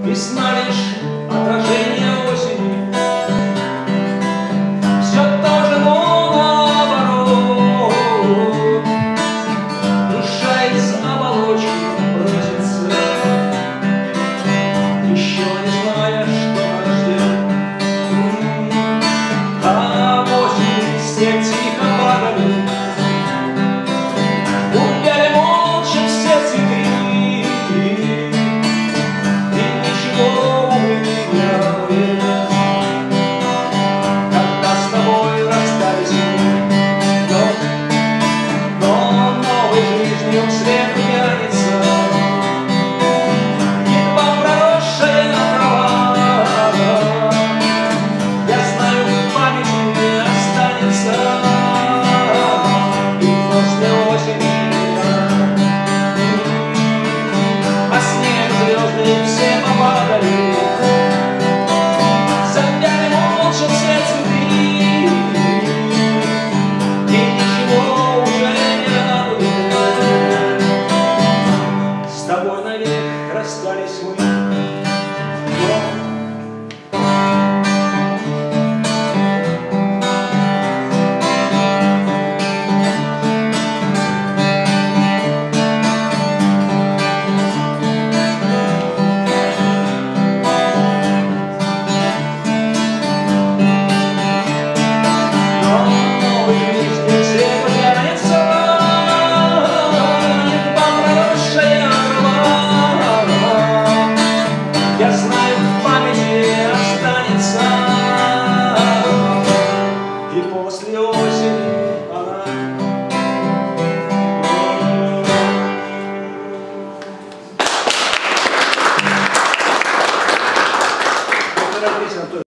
Весна лишь отражение осени, все то же, но наоборот. Душа из оболочки просится, еще не зная, что нас ждет. А в осень снег тихо падали, гуляли молча все цветы. Вслед меняется едва проросшая трава. Я знаю, в памяти останется и после осени. А снег, звезды все попадали, завяли молча все цветы, и ничего уже не радует. С тобой навек расстались мы.